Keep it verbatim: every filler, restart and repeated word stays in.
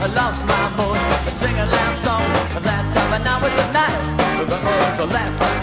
lost my mood. I sing a loud song, but that time and now it's a night. But that was the last time.